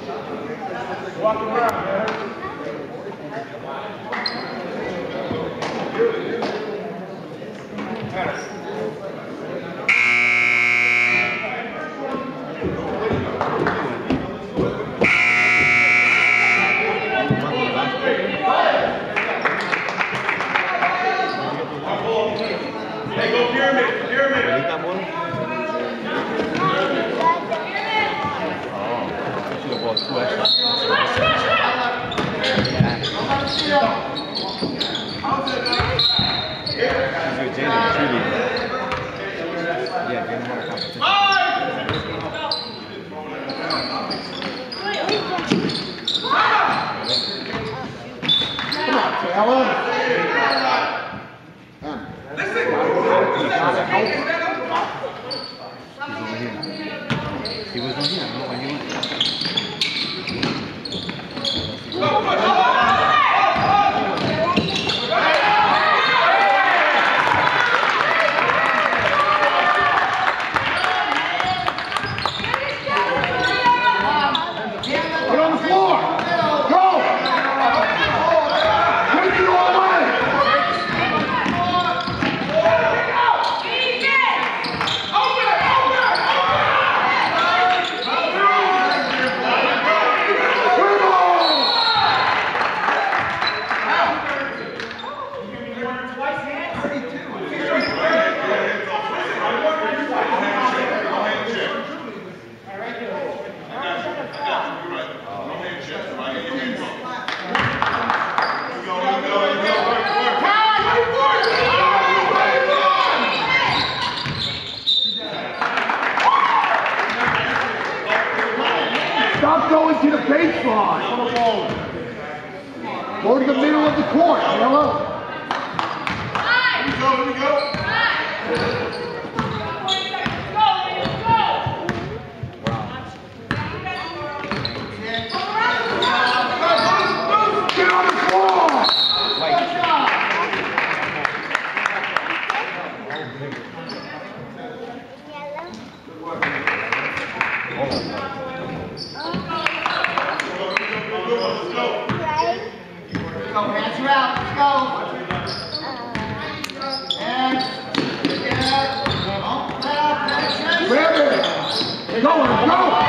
Walk around, man. Hey, go pyramid, pyramid. He was on here. I don't know where he went. Get on the floor! Go! Take it all away! Stop going to the baseline. Go to the middle of the court, Taylor. Here we go. Get on the floor! Hands are out, let's go. Hands, get out. Grab it! Go, go!